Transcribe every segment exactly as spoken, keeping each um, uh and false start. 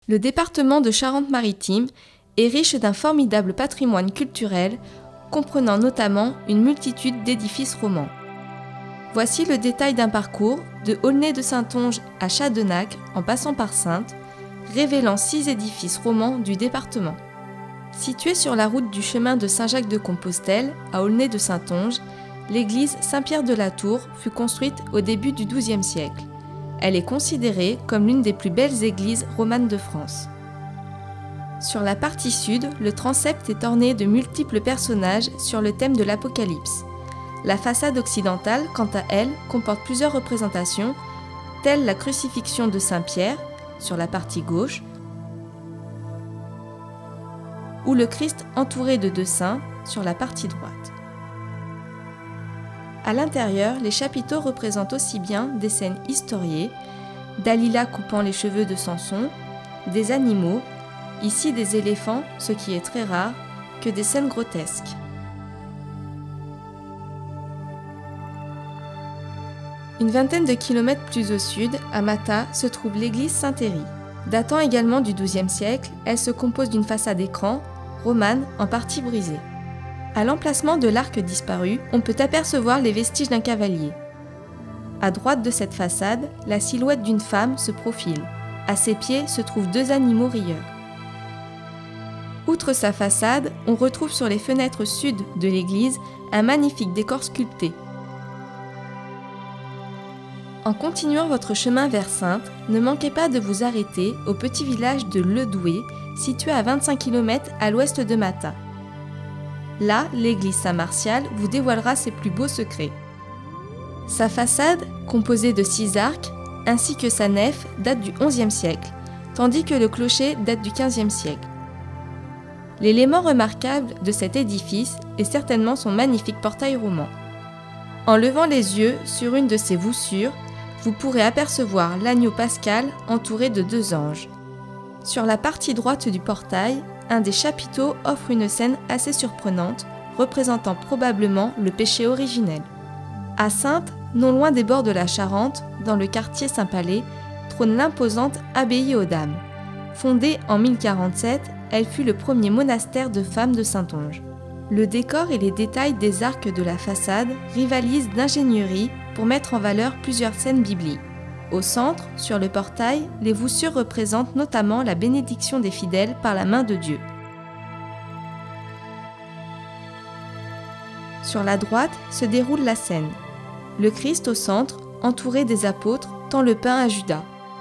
Le département de Charente-Maritime est riche d'un formidable patrimoine culturel, comprenant notamment une multitude d'édifices romans. Voici le détail d'un parcours de Aulnay-de-Saintonge à Chadonacre en passant par Saintes, révélant six édifices romans du département. Située sur la route du chemin de Saint-Jacques-de-Compostelle à Aulnay-de-Saintonge, l'église Saint-Pierre-de-la-Tour fut construite au début du douzième siècle. Elle est considérée comme l'une des plus belles églises romanes de France. Sur la partie sud, le transept est orné de multiples personnages sur le thème de l'Apocalypse. La façade occidentale, quant à elle, comporte plusieurs représentations, telles la crucifixion de Saint-Pierre, sur la partie gauche, ou le Christ entouré de deux saints, sur la partie droite. À l'intérieur, les chapiteaux représentent aussi bien des scènes historiées, Dalila coupant les cheveux de Samson, des animaux, ici des éléphants, ce qui est très rare, que des scènes grotesques. Une vingtaine de kilomètres plus au sud, à Mata, se trouve l'église Saint-Héry. Datant également du douzième siècle, elle se compose d'une façade écran, romane, en partie brisée. À l'emplacement de l'arc disparu, on peut apercevoir les vestiges d'un cavalier. À droite de cette façade, la silhouette d'une femme se profile. À ses pieds se trouvent deux animaux rieurs. Outre sa façade, on retrouve sur les fenêtres sud de l'église un magnifique décor sculpté. En continuant votre chemin vers Saintes, ne manquez pas de vous arrêter au petit village de Ledoué, situé à vingt-cinq kilomètres à l'ouest de Mata. Là, l'église Saint-Martial vous dévoilera ses plus beaux secrets. Sa façade, composée de six arcs, ainsi que sa nef, date du onzième siècle, tandis que le clocher date du quinzième siècle. L'élément remarquable de cet édifice est certainement son magnifique portail roman. En levant les yeux sur une de ses voussures, vous pourrez apercevoir l'agneau pascal entouré de deux anges. Sur la partie droite du portail, un des chapiteaux offre une scène assez surprenante, représentant probablement le péché originel. À Saintes, non loin des bords de la Charente, dans le quartier Saint-Palais, trône l'imposante abbaye aux Dames. Fondée en mille quarante-sept, elle fut le premier monastère de femmes de Saintonge. Le décor et les détails des arcs de la façade rivalisent d'ingénierie pour mettre en valeur plusieurs scènes bibliques. Au centre, sur le portail, les voussures représentent notamment la bénédiction des fidèles par la main de Dieu. Sur la droite se déroule la scène. Le Christ au centre, entouré des apôtres, tend le pain à Judas.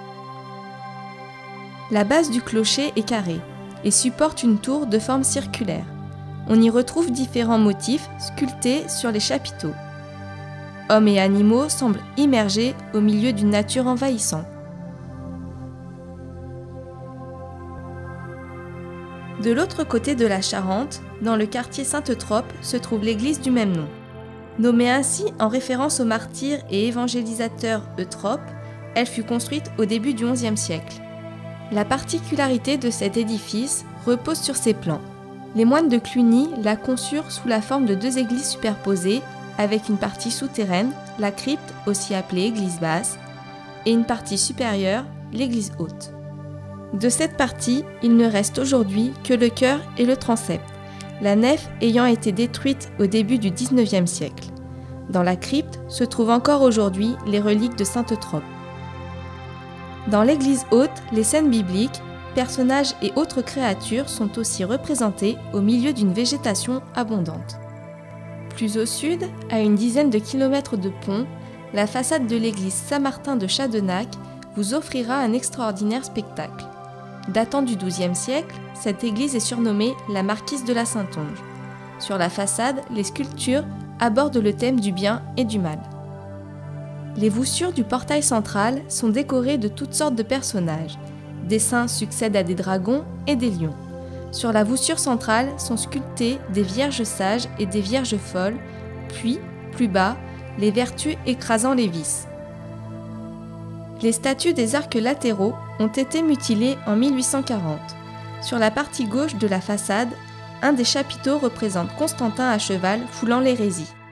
La base du clocher est carrée et supporte une tour de forme circulaire. On y retrouve différents motifs sculptés sur les chapiteaux. Hommes et animaux semblent immergés au milieu d'une nature envahissante. De l'autre côté de la Charente, dans le quartier Sainte-Trope, se trouve l'église du même nom. Nommée ainsi en référence au martyr et évangélisateur Eutrope, elle fut construite au début du onzième siècle. La particularité de cet édifice repose sur ses plans. Les moines de Cluny la conçurent sous la forme de deux églises superposées, avec une partie souterraine, la crypte, aussi appelée église basse, et une partie supérieure, l'église haute. De cette partie, il ne reste aujourd'hui que le chœur et le transept, la nef ayant été détruite au début du dix-neuvième siècle. Dans la crypte se trouvent encore aujourd'hui les reliques de Sainte-Trope. Dans l'église haute, les scènes bibliques, personnages et autres créatures sont aussi représentés au milieu d'une végétation abondante. Plus au sud, à une dizaine de kilomètres de pont, la façade de l'église Saint-Martin de Chadonacre vous offrira un extraordinaire spectacle. Datant du douzième siècle, cette église est surnommée la Marquise de la Saintonge. Sur la façade, les sculptures abordent le thème du bien et du mal. Les voussures du portail central sont décorées de toutes sortes de personnages. Des saints succèdent à des dragons et des lions. Sur la voussure centrale sont sculptées des vierges sages et des vierges folles, puis, plus bas, les vertus écrasant les vices. Les statues des arcs latéraux ont été mutilées en mille huit cent quarante. Sur la partie gauche de la façade, un des chapiteaux représente Constantin à cheval foulant l'hérésie.